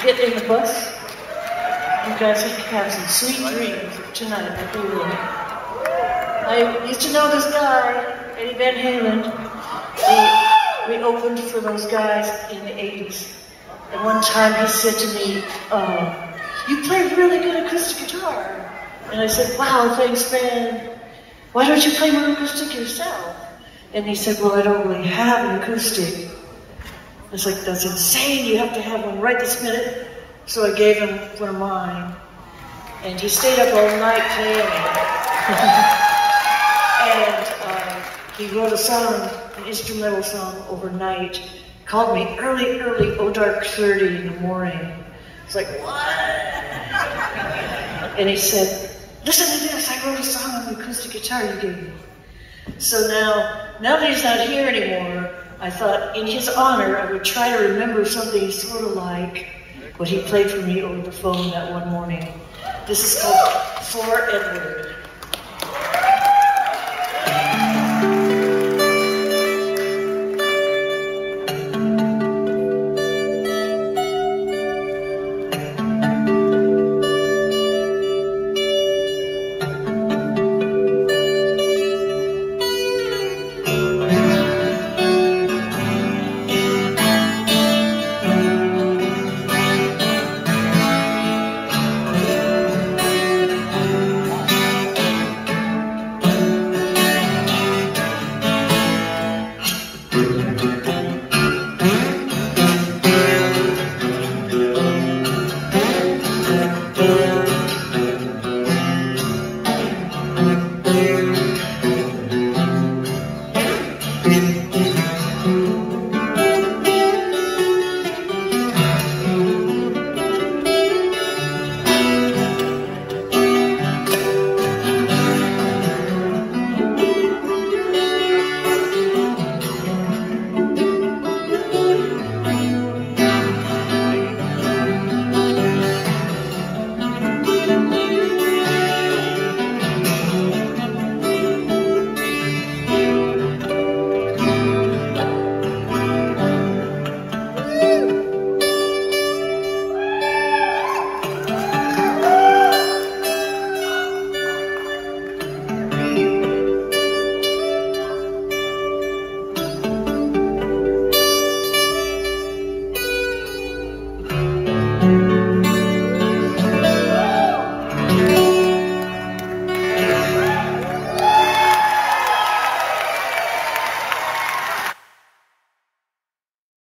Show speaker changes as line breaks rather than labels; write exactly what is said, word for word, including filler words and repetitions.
get in the bus. You guys have some sweet dreams tonight. I will. I used to know this guy, Eddie Van Halen. We, we opened for those guys in the eighties. And one time he said to me, uh, you play really good acoustic guitar. And I said, wow, thanks, man. Why don't you play more acoustic yourself? And he said, well, I don't really have an acoustic. I was like, that's insane. You have to have one right this minute. So I gave him one of mine. And he stayed up all night playing it. And uh, he wrote a song, an instrumental song overnight. Called me early, early, oh dark thirty in the morning. It's like, what? And he said, listen to this, I wrote a song on the acoustic guitar you gave me. So now, now that he's not here anymore, I thought in his honor, I would try to remember something sort of like what he played for me over the phone that one morning. This is called For Edward.